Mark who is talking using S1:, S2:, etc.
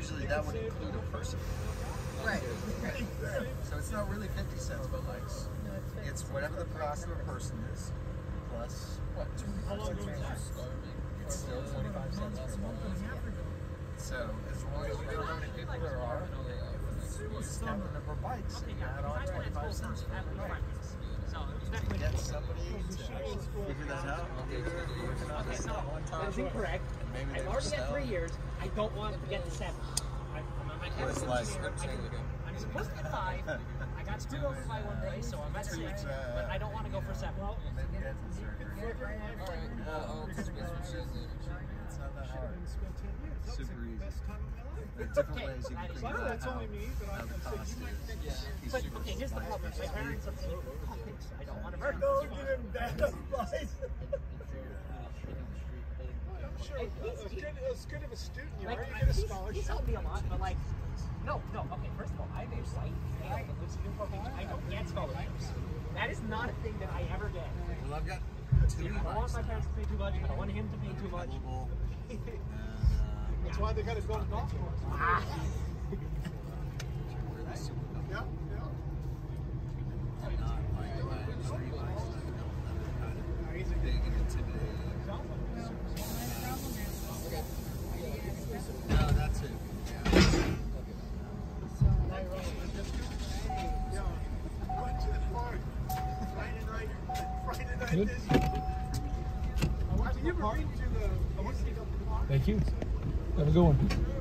S1: usually that would include a person.
S2: Right.
S1: So it's not really 50 cents, but like, it's whatever the cost of a person is, plus, what, 25 cents? It's still 25 cents per month. So as long as you know how many people there are, just count the number of bikes, and you add on 25 cents for every bike. To get somebody to actually figure that out, they're working on this at one time.
S3: That is incorrect. I've already got 3 years. I don't want to get to 7.
S1: What is less?
S3: I'm supposed to get 5. I got screwed over by one day, so I'm at 6. But I don't want to go for 7.
S1: It's not that hard. It's super easy. There are different ways you can figure out how the cost is.
S3: But okay, here's the problem. My parents are paying for pockets. I don't want to burn.
S4: Don't give him that advice. I'm sure as good of a student you are, you get a scholarship.
S3: He's helped me a lot, but like, no, okay, first of all, I have a white male that lives in Newport Beach. I don't get scholarships. That is not a thing that I ever get.
S1: Well, I've got two.
S3: I don't want my parents to pay too much. I don't want him to pay too much.
S4: That's why they got to go to golf course. Yeah.
S1: Big and intimidating. No, that's it.
S4: Friday night. Good. Have you ever been to the?
S5: Thank you. Have a good one.